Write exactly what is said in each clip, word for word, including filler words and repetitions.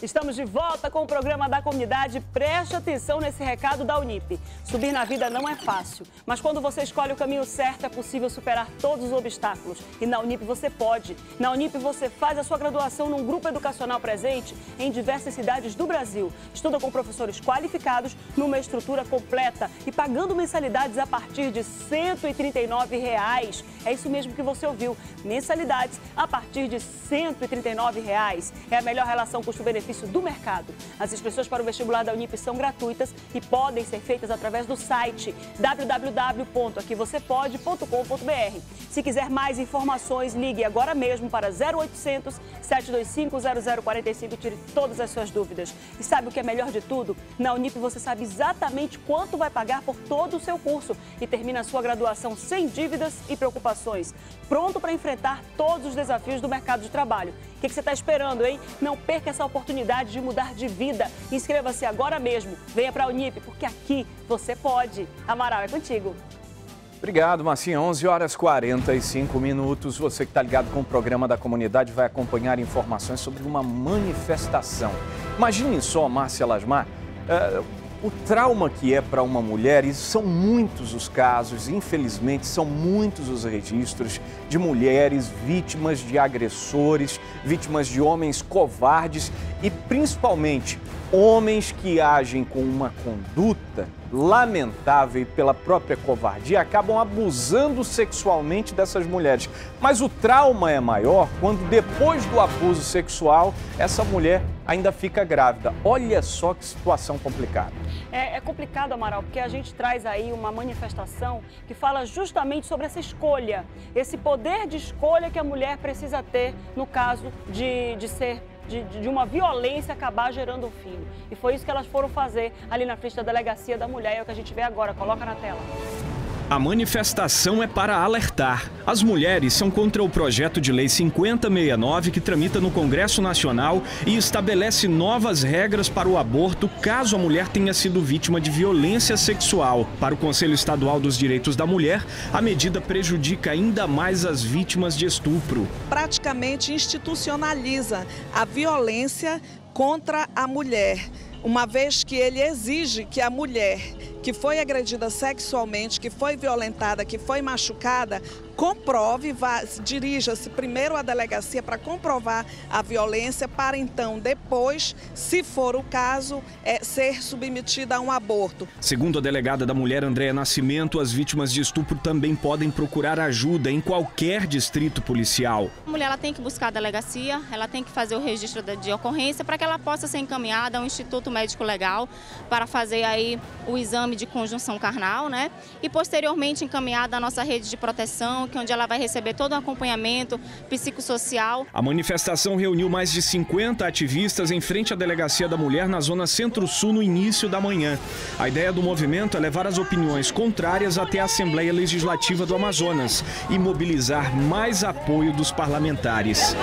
Estamos de volta com o programa da comunidade. Preste atenção nesse recado da Unip. Subir na vida não é fácil, mas quando você escolhe o caminho certo, é possível superar todos os obstáculos. E na Unip você pode. Na Unip você faz a sua graduação num grupo educacional presente em diversas cidades do Brasil. Estuda com professores qualificados, numa estrutura completa e pagando mensalidades a partir de cento e trinta e nove reais. É isso mesmo que você ouviu. Mensalidades a partir de cento e trinta e nove reais. É a melhor relação custo-benefício do mercado. As inscrições para o vestibular da Unip são gratuitas e podem ser feitas através do site w w w ponto aqui você pode ponto com ponto b r. Se quiser mais informações, ligue agora mesmo para zero oitocentos, sete dois cinco, zero zero quatro cinco e tire todas as suas dúvidas. E sabe o que é melhor de tudo? Na Unip você sabe exatamente quanto vai pagar por todo o seu curso e termina a sua graduação sem dívidas e preocupações. Pronto para enfrentar todos os desafios do mercado de trabalho. O que você está esperando, hein? Não perca essa oportunidade de mudar de vida. Inscreva-se agora mesmo. Venha para a Unip, porque aqui você pode. Amaral, é contigo. Obrigado, Marcinha. onze horas e quarenta e cinco minutos. Você que está ligado com o programa da comunidade vai acompanhar informações sobre uma manifestação. Imagine só, Márcia Lasmar, uh, o trauma que é para uma mulher, e são muitos os casos, infelizmente, são muitos os registros de mulheres vítimas de agressores, vítimas de homens covardes e, principalmente, homens que agem com uma conduta lamentável e pela própria covardia, acabam abusando sexualmente dessas mulheres. Mas o trauma é maior quando, depois do abuso sexual, essa mulher ainda fica grávida. Olha só que situação complicada. É, é complicado, Amaral, porque a gente traz aí uma manifestação que fala justamente sobre essa escolha, esse poder de escolha que a mulher precisa ter no caso de, de ser De, de uma violência acabar gerando um filho. E foi isso que elas foram fazer ali na frente da delegacia da mulher, é o que a gente vê agora. Coloca na tela. A manifestação é para alertar. As mulheres são contra o projeto de lei cinquenta sessenta e nove que tramita no Congresso Nacional e estabelece novas regras para o aborto caso a mulher tenha sido vítima de violência sexual. Para o Conselho Estadual dos Direitos da Mulher, a medida prejudica ainda mais as vítimas de estupro. Praticamente institucionaliza a violência contra a mulher, uma vez que ele exige que a mulher que foi agredida sexualmente, que foi violentada, que foi machucada, comprove, dirija-se primeiro à delegacia para comprovar a violência, para então, depois, se for o caso, é, ser submetida a um aborto. Segundo a delegada da mulher, Andréa Nascimento, as vítimas de estupro também podem procurar ajuda em qualquer distrito policial. A mulher ela tem que buscar a delegacia, ela tem que fazer o registro de ocorrência para que ela possa ser encaminhada ao Instituto Médico Legal para fazer aí o exame de conjunção carnal, né? E posteriormente encaminhada à nossa rede de proteção, que é onde ela vai receber todo o acompanhamento psicossocial. A manifestação reuniu mais de cinquenta ativistas em frente à Delegacia da Mulher na zona Centro-Sul no início da manhã. A ideia do movimento é levar as opiniões contrárias até a Assembleia Legislativa do Amazonas e mobilizar mais apoio dos parlamentares.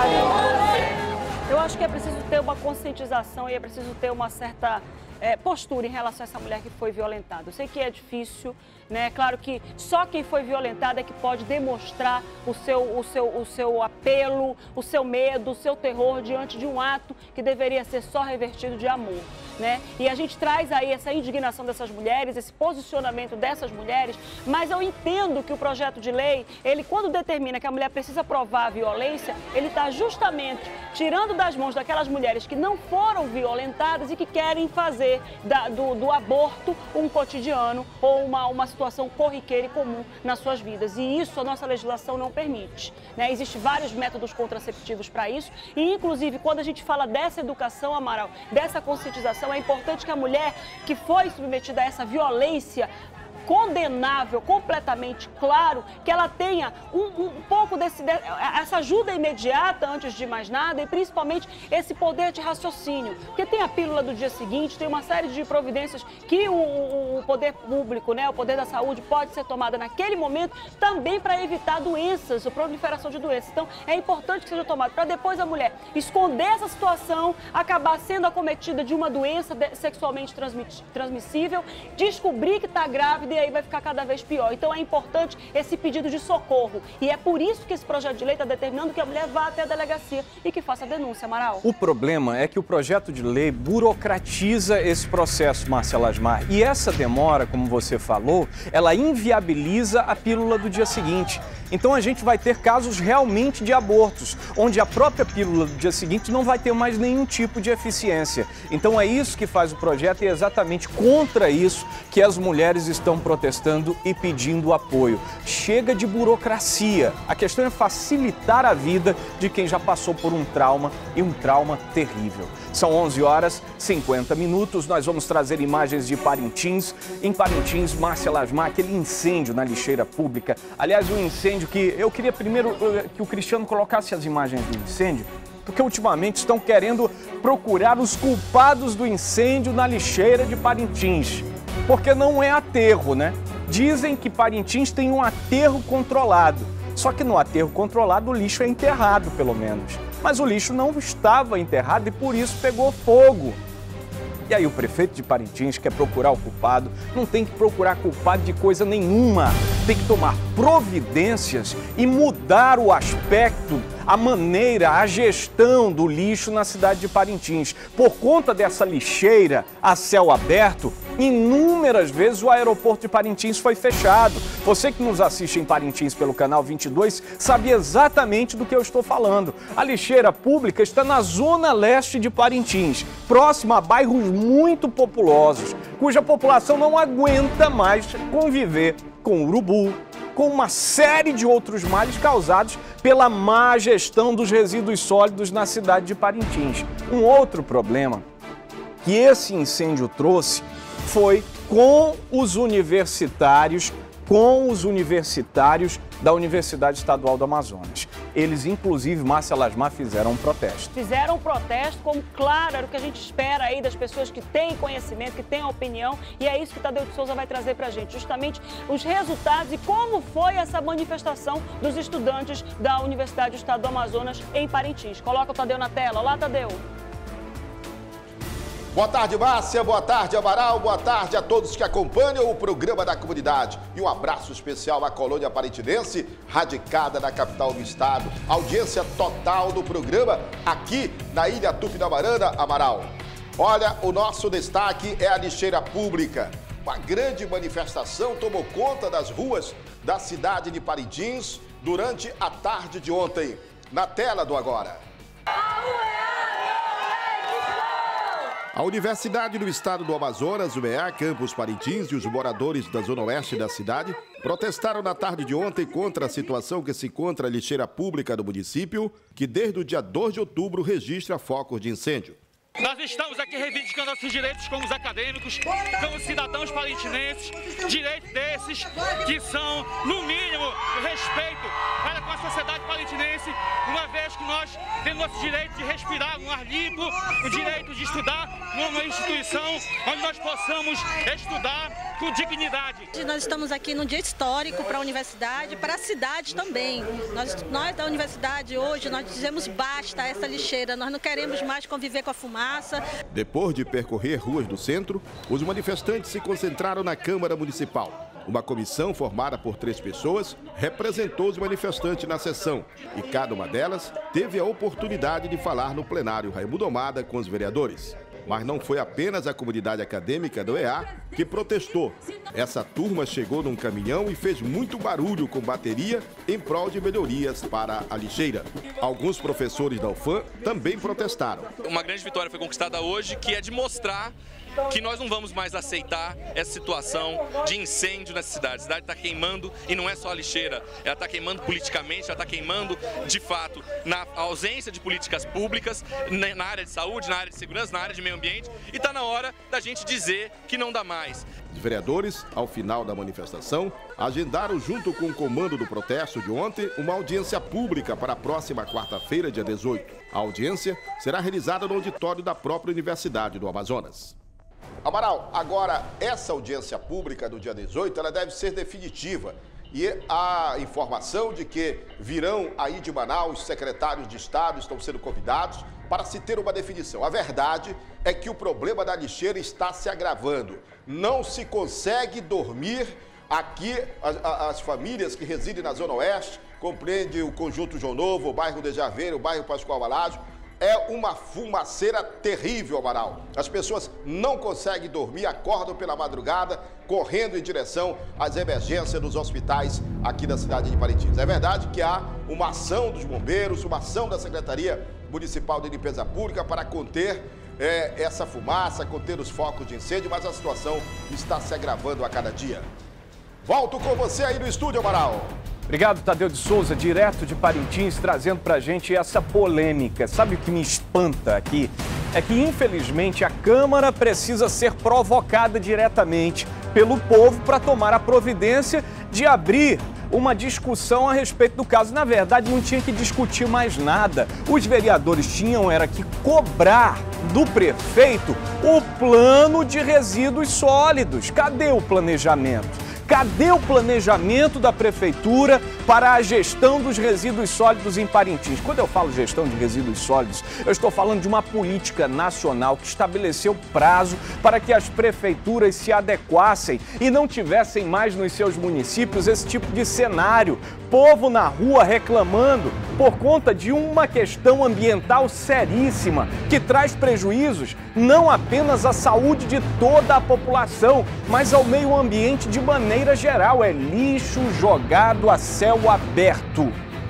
Eu acho que é preciso ter uma conscientização e é preciso ter uma certa é, postura em relação a essa mulher que foi violentada. Eu sei que é difícil, né? Claro que só quem foi violentada é que pode demonstrar o seu, o seu, o seu apelo, o seu medo, o seu terror diante de um ato que deveria ser só revertido de amor, né? E a gente traz aí essa indignação dessas mulheres, esse posicionamento dessas mulheres, mas eu entendo que o projeto de lei, ele quando determina que a mulher precisa provar a violência, ele está justamente tirando das mãos daquelas mulheres que não foram violentadas e que querem fazer da, do, do aborto um cotidiano ou uma, uma situação corriqueira e comum nas suas vidas. E isso a nossa legislação não permite, né? Existem vários métodos contraceptivos para isso e, inclusive, quando a gente fala dessa educação, Amaral, dessa conscientização, é importante que a mulher que foi submetida a essa violência condenável, completamente claro, que ela tenha um, um pouco desse, essa ajuda imediata antes de mais nada e principalmente esse poder de raciocínio. Porque tem a pílula do dia seguinte, tem uma série de providências que o, o, o poder público, né, o poder da saúde pode ser tomada naquele momento também para evitar doenças, a proliferação de doenças. Então é importante que seja tomado para depois a mulher esconder essa situação, acabar sendo acometida de uma doença sexualmente transmissível, descobrir que está grávida e aí vai ficar cada vez pior. Então é importante esse pedido de socorro. E é por isso que esse projeto de lei está determinando que a mulher vá até a delegacia e que faça a denúncia, Amaral. O problema é que o projeto de lei burocratiza esse processo, Márcia Lasmar. E essa demora, como você falou, ela inviabiliza a pílula do dia seguinte. Então a gente vai ter casos realmente de abortos, onde a própria pílula do dia seguinte não vai ter mais nenhum tipo de eficiência. Então é isso que faz o projeto e é exatamente contra isso que as mulheres estão protestando e pedindo apoio. Chega de burocracia. A questão é facilitar a vida de quem já passou por um trauma e um trauma terrível. São onze horas e cinquenta minutos, nós vamos trazer imagens de Parintins. Em Parintins, Márcia Lasmar, aquele incêndio na lixeira pública. Aliás, um incêndio que eu queria primeiro que o Cristiano colocasse as imagens do incêndio, porque ultimamente estão querendo procurar os culpados do incêndio na lixeira de Parintins. Porque não é aterro, né? Dizem que Parintins tem um aterro controlado. Só que no aterro controlado o lixo é enterrado, pelo menos. Mas o lixo não estava enterrado e por isso pegou fogo. E aí o prefeito de Parintins quer procurar o culpado, não tem que procurar culpado de coisa nenhuma. Tem que tomar providências e mudar o aspecto, a maneira, a gestão do lixo na cidade de Parintins. Por conta dessa lixeira a céu aberto, inúmeras vezes o aeroporto de Parintins foi fechado. Você que nos assiste em Parintins pelo canal vinte e dois sabe exatamente do que eu estou falando. A lixeira pública está na zona leste de Parintins, próxima a bairros muito populosos, cuja população não aguenta mais conviver com urubu, com uma série de outros males causados pela má gestão dos resíduos sólidos na cidade de Parintins. Um outro problema que esse incêndio trouxe foi com os universitários, com os universitários da Universidade Estadual do Amazonas. Eles, inclusive, Márcia Lasmar, fizeram um protesto. Fizeram um protesto, como, claro, era o que a gente espera aí das pessoas que têm conhecimento, que têm opinião, e é isso que o Tadeu de Souza vai trazer pra gente, justamente os resultados e como foi essa manifestação dos estudantes da Universidade do Estado do Amazonas em Parintins. Coloca o Tadeu na tela. Olá, Tadeu. Boa tarde, Márcia. Boa tarde, Amaral. Boa tarde a todos que acompanham o programa da comunidade. E um abraço especial à colônia parintinense, radicada na capital do estado. Audiência total do programa aqui na Ilha Tupinamarana, Amaral. Olha, o nosso destaque é a lixeira pública. Uma grande manifestação tomou conta das ruas da cidade de Parintins durante a tarde de ontem. Na tela do agora. A Universidade do Estado do Amazonas, U E A, Campus Parintins e os moradores da zona oeste da cidade protestaram na tarde de ontem contra a situação que se encontra a lixeira pública do município, que desde o dia dois de outubro registra focos de incêndio. Nós estamos aqui reivindicando nossos direitos como os acadêmicos, como cidadãos parintinenses, direitos desses que são, no mínimo, respeito para com a sociedade parintinense, uma vez que nós temos nosso direito de respirar um ar limpo, o direito de estudar numa instituição onde nós possamos estudar com dignidade. Nós estamos aqui num dia histórico para a universidade e para a cidade também. Nós, nós da universidade hoje, nós dizemos basta a essa lixeira, nós não queremos mais conviver com a fumaça. Depois de percorrer ruas do centro, os manifestantes se concentraram na Câmara Municipal. Uma comissão formada por três pessoas representou os manifestantes na sessão e cada uma delas teve a oportunidade de falar no plenário Raimundo Almada com os vereadores. Mas não foi apenas a comunidade acadêmica do U E A que protestou. Essa turma chegou num caminhão e fez muito barulho com bateria em prol de melhorias para a lixeira. Alguns professores da U F A M também protestaram. Uma grande vitória foi conquistada hoje, que é de mostrar que nós não vamos mais aceitar essa situação de incêndio nessa cidade. A cidade está queimando e não é só a lixeira, ela está queimando politicamente, ela está queimando de fato na ausência de políticas públicas, na área de saúde, na área de segurança, na área de meio ambiente, e está na hora da gente dizer que não dá mais. Os vereadores, ao final da manifestação, agendaram junto com o comando do protesto de ontem uma audiência pública para a próxima quarta-feira, dia dezoito. A audiência será realizada no auditório da própria Universidade do Amazonas. Amaral, agora essa audiência pública do dia dezoito, ela deve ser definitiva E a informação de que virão aí de Manaus secretários de Estado, estão sendo convidados para se ter uma definição. A verdade é que o problema da lixeira está se agravando. Não se consegue dormir aqui. As, as famílias que residem na Zona Oeste, compreende o Conjunto João Novo, o bairro de Javeira, o bairro Pascoal Alágio. É uma fumaceira terrível, Amaral. As pessoas não conseguem dormir, acordam pela madrugada, correndo em direção às emergências dos hospitais aqui da cidade de Parintins. É verdade que há uma ação dos bombeiros, uma ação da Secretaria Municipal de Limpeza Pública para conter é, essa fumaça, conter os focos de incêndio, mas a situação está se agravando a cada dia. Volto com você aí no estúdio, Amaral. Obrigado, Tadeu de Souza, direto de Parintins, trazendo pra gente essa polêmica. Sabe o que me espanta aqui? É que, infelizmente, a Câmara precisa ser provocada diretamente pelo povo para tomar a providência de abrir uma discussão a respeito do caso. Na verdade, não tinha que discutir mais nada. Os vereadores tinham era que cobrar do prefeito o plano de resíduos sólidos. Cadê o planejamento? Cadê o planejamento da Prefeitura para a gestão dos resíduos sólidos em Parintins? Quando eu falo gestão de resíduos sólidos, eu estou falando de uma política nacional que estabeleceu prazo para que as prefeituras se adequassem e não tivessem mais nos seus municípios esse tipo de cenário. Povo na rua reclamando por conta de uma questão ambiental seríssima que traz prejuízos não apenas à saúde de toda a população, mas ao meio ambiente de maneira geral. É lixo jogado a céu aberto.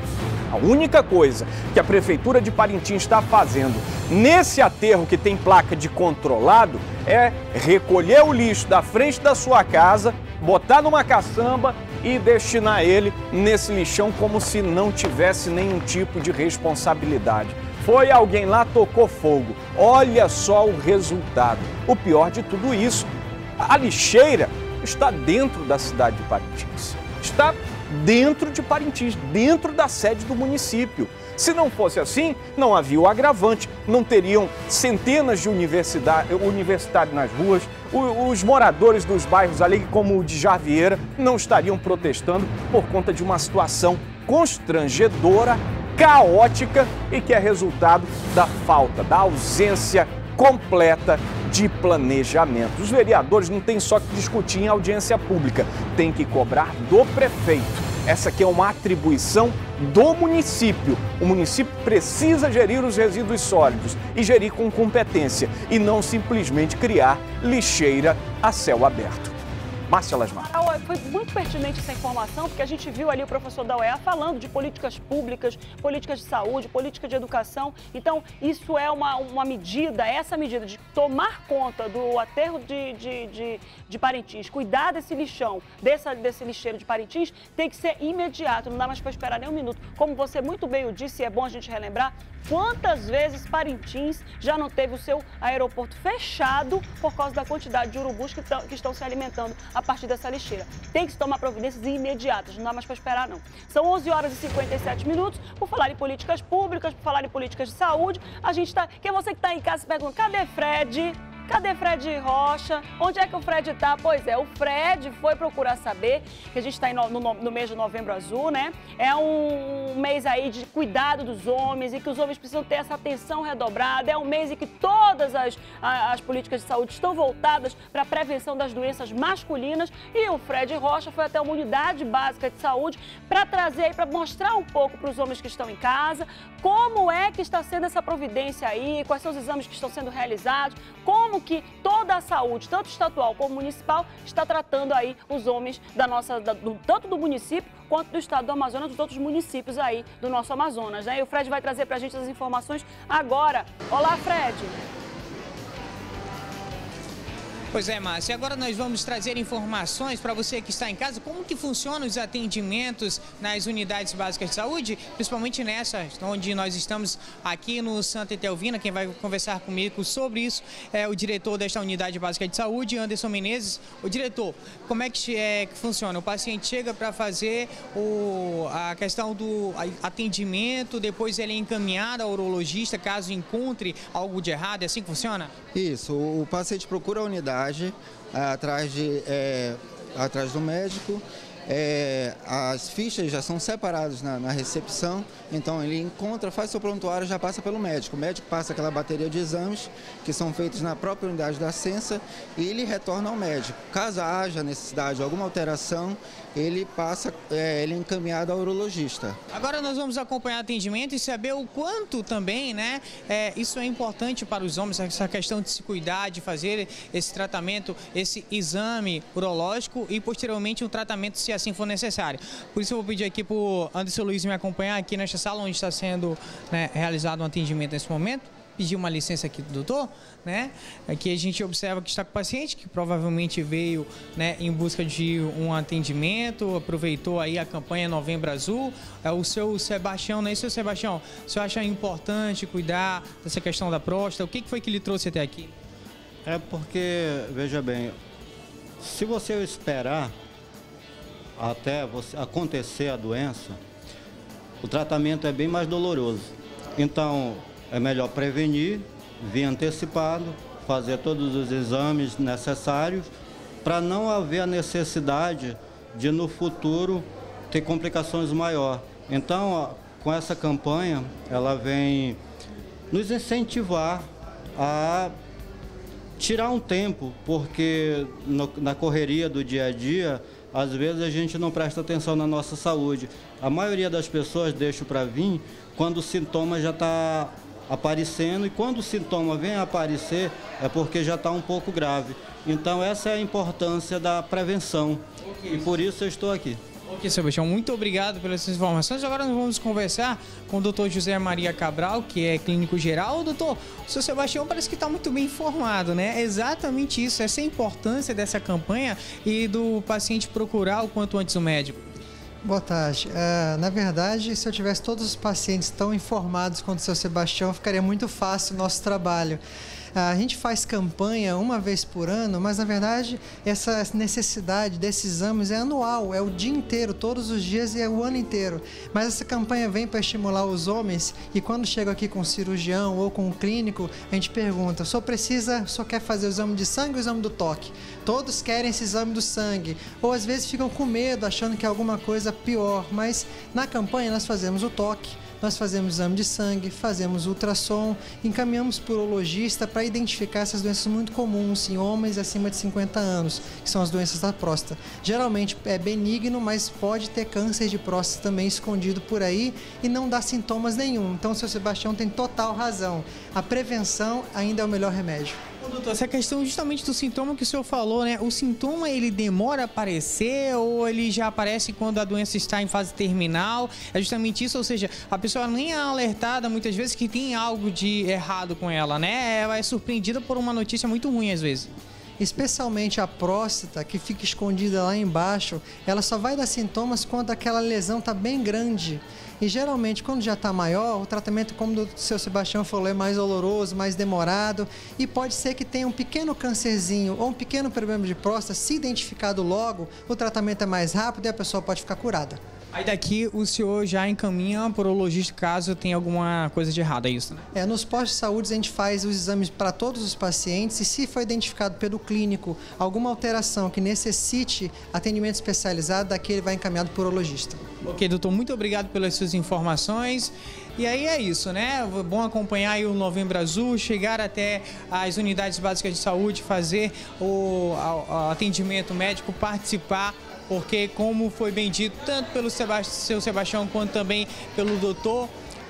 A única coisa que a Prefeitura de Parintins está fazendo nesse aterro que tem placa de controlado é recolher o lixo da frente da sua casa, botar numa caçamba e destinar ele nesse lixão como se não tivesse nenhum tipo de responsabilidade. Foi alguém lá, tocou fogo. Olha só o resultado. O pior de tudo isso, a lixeira está dentro da cidade de Parintins. Está dentro de Parintins, dentro da sede do município. Se não fosse assim, não havia o agravante, não teriam centenas de universitários nas ruas, os moradores dos bairros ali, como o de Javieira, não estariam protestando por conta de uma situação constrangedora, caótica e que é resultado da falta, da ausência completa de planejamento. Os vereadores não têm só que discutir em audiência pública, tem que cobrar do prefeito. Essa aqui é uma atribuição do município. O município precisa gerir os resíduos sólidos e gerir com competência e não simplesmente criar lixeira a céu aberto. Márcia Lasmar. Foi muito pertinente essa informação, porque a gente viu ali o professor da U E A falando de políticas públicas, políticas de saúde, política de educação. Então, isso é uma, uma medida, essa medida de tomar conta do aterro de, de, de, de Parintins, cuidar desse lixão, dessa, desse lixeiro de Parintins, tem que ser imediato, não dá mais para esperar nem um minuto. Como você muito bem o disse, é bom a gente relembrar, quantas vezes Parintins já não teve o seu aeroporto fechado por causa da quantidade de urubus que, tão, que estão se alimentando a partir dessa lixeira. Tem que se tomar providências imediatas, não dá mais para esperar não. São onze horas e cinquenta e sete minutos, por falar em políticas públicas, por falar em políticas de saúde, a gente está... Quem é você que está em casa se pergunta, cadê Fred? Cadê Fred Rocha? Onde é que o Fred está? Pois é, o Fred foi procurar saber, que a gente está no, no, no mês de Novembro Azul, né? É um mês aí de cuidado dos homens e que os homens precisam ter essa atenção redobrada. É um mês em que todas as, as políticas de saúde estão voltadas para a prevenção das doenças masculinas e o Fred Rocha foi até uma unidade básica de saúde para trazer, para mostrar um pouco para os homens que estão em casa como é que está sendo essa providência aí, quais são os exames que estão sendo realizados, como que toda a saúde, tanto estatual como municipal, está tratando aí os homens da nossa, da, do, tanto do município quanto do estado do Amazonas, dos outros municípios aí do nosso Amazonas, né? E o Fred vai trazer pra gente as informações agora. Olá, Fred! Pois é, Márcia, agora nós vamos trazer informações para você que está em casa, como que funcionam os atendimentos nas unidades básicas de saúde, principalmente nessa, onde nós estamos aqui no Santa Etelvina. Quem vai conversar comigo sobre isso é o diretor desta unidade básica de saúde, Anderson Menezes. O diretor, como é que, é, que funciona? O paciente chega para fazer o, a questão do atendimento, depois ele é encaminhado ao urologista caso encontre algo de errado, é assim que funciona? Isso, o paciente procura a unidade atrás, de, é, atrás do médico É, as fichas já são separadas na, na recepção, então ele encontra, faz seu prontuário e já passa pelo médico. O médico passa aquela bateria de exames que são feitos na própria unidade da Sensa e ele retorna ao médico. Caso haja necessidade de alguma alteração, ele passa, é, ele é encaminhado ao urologista. Agora nós vamos acompanhar o atendimento e saber o quanto também, né, é, isso é importante para os homens, essa questão de se cuidar, de fazer esse tratamento, esse exame urológico e posteriormente um tratamento se assim for necessário. Por isso eu vou pedir aqui para o Anderson Luiz me acompanhar aqui nesta sala onde está sendo, né, realizado um atendimento nesse momento. Pedir uma licença aqui do doutor, né? Aqui a gente observa que está com o paciente, que provavelmente veio, né, em busca de um atendimento, aproveitou aí a campanha Novembro Azul. É o seu Sebastião, não é isso, seu Sebastião? O senhor acha importante cuidar dessa questão da próstata? O que foi que lhe trouxe até aqui? É porque, veja bem, se você esperar até você acontecer a doença, o tratamento é bem mais doloroso. Então, é melhor prevenir, vir antecipado, fazer todos os exames necessários para não haver a necessidade de no futuro ter complicações maiores. Então, ó, com essa campanha, ela vem nos incentivar a tirar um tempo, porque no, na correria do dia a dia, às vezes a gente não presta atenção na nossa saúde. A maioria das pessoas deixa para vir quando o sintoma já está aparecendo, e quando o sintoma vem a aparecer é porque já está um pouco grave. Então essa é a importância da prevenção, e por isso eu estou aqui. Ok, Sebastião, muito obrigado pelas informações. Agora nós vamos conversar com o doutor José Maria Cabral, que é clínico geral. Doutor, o seu Sebastião parece que está muito bem informado, né? É exatamente isso, essa é a importância dessa campanha e do paciente procurar o quanto antes o médico. Boa tarde. Uh, na verdade, se eu tivesse todos os pacientes tão informados quanto o seu Sebastião, ficaria muito fácil o nosso trabalho. A gente faz campanha uma vez por ano, mas na verdade essa necessidade desses exames é anual, é o dia inteiro, todos os dias e é o ano inteiro. Mas essa campanha vem para estimular os homens e quando chega aqui com um cirurgião ou com um clínico, a gente pergunta, só precisa, só quer fazer o exame de sangue ou o exame do toque? Todos querem esse exame do sangue, ou às vezes ficam com medo, achando que é alguma coisa pior, mas na campanha nós fazemos o toque, nós fazemos exame de sangue, fazemos ultrassom, encaminhamos para o urologista para identificar essas doenças muito comuns em homens acima de cinquenta anos, que são as doenças da próstata. Geralmente é benigno, mas pode ter câncer de próstata também escondido por aí e não dá sintomas nenhum. Então o seu Sebastião tem total razão. A prevenção ainda é o melhor remédio. Doutor, essa questão justamente do sintoma que o senhor falou, né? O sintoma, ele demora a aparecer ou ele já aparece quando a doença está em fase terminal? É justamente isso, ou seja, a pessoa nem é alertada muitas vezes que tem algo de errado com ela, né? Ela é surpreendida por uma notícia muito ruim às vezes. Especialmente a próstata, que fica escondida lá embaixo, ela só vai dar sintomas quando aquela lesão está bem grande. E geralmente, quando já está maior, o tratamento, como o seu Sebastião falou, é mais doloroso, mais demorado. E pode ser que tenha um pequeno câncerzinho ou um pequeno problema de próstata, se identificado logo, o tratamento é mais rápido e a pessoa pode ficar curada. Aí daqui o senhor já encaminha para o urologista caso tenha alguma coisa de errado, é isso, né? É, nos postos de saúde a gente faz os exames para todos os pacientes e se for identificado pelo clínico alguma alteração que necessite atendimento especializado, daqui ele vai encaminhado para o urologista. Ok, doutor, muito obrigado pelas suas informações. E aí é isso, né? Bom acompanhar aí o Novembro Azul, chegar até as unidades básicas de saúde, fazer o, o atendimento médico, participar, porque como foi bem dito, tanto pelo seu Sebastião quanto também pelo doutor,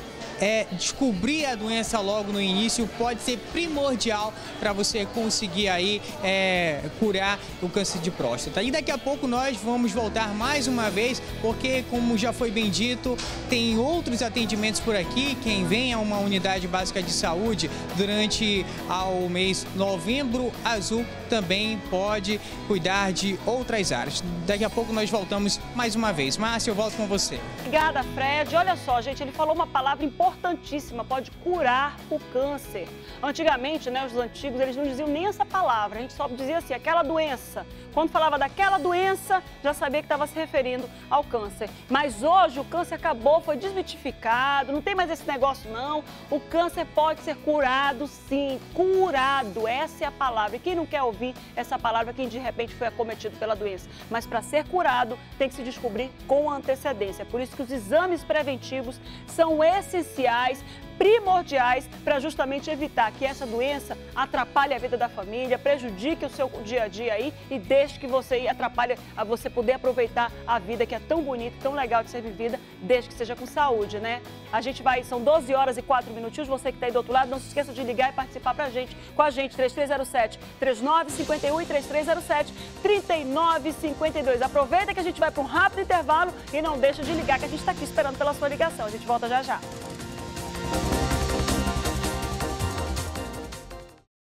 é, descobrir a doença logo no início pode ser primordial para você conseguir aí é, curar o câncer de próstata. E daqui a pouco nós vamos voltar mais uma vez, porque como já foi bem dito, tem outros atendimentos por aqui. Quem vem a uma unidade básica de saúde durante ao mês Novembro Azul também pode cuidar de outras áreas. Daqui a pouco nós voltamos mais uma vez. Márcia, eu volto com você. Obrigada, Fred. Olha só, gente, ele falou uma palavra importante importantíssima, pode curar o câncer. Antigamente, né, os antigos, eles não diziam nem essa palavra, a gente só dizia assim, aquela doença. Quando falava daquela doença, já sabia que estava se referindo ao câncer. Mas hoje o câncer acabou, foi desmitificado, não tem mais esse negócio não. O câncer pode ser curado sim, curado, essa é a palavra. E quem não quer ouvir essa palavra, quem de repente foi acometido pela doença. Mas para ser curado, tem que se descobrir com antecedência. Por isso que os exames preventivos são essenciais, primordiais para justamente evitar que essa doença atrapalhe a vida da família, prejudique o seu dia a dia aí e deixe que você atrapalhe a você poder aproveitar a vida que é tão bonita, tão legal de ser vivida, desde que seja com saúde, né? A gente vai, são doze horas e quatro minutinhos, você que está aí do outro lado, não se esqueça de ligar e participar pra gente, com a gente, três três zero sete, três nove cinco um e três três zero sete, três nove cinco dois. Aproveita que a gente vai para um rápido intervalo e não deixa de ligar que a gente está aqui esperando pela sua ligação. A gente volta já já.